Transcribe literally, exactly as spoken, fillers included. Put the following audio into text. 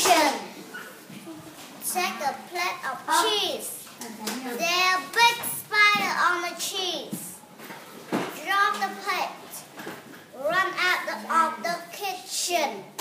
kitchen. Take a plate of cheese. There are big spider on the cheese. Drop the plate. Run out of the kitchen.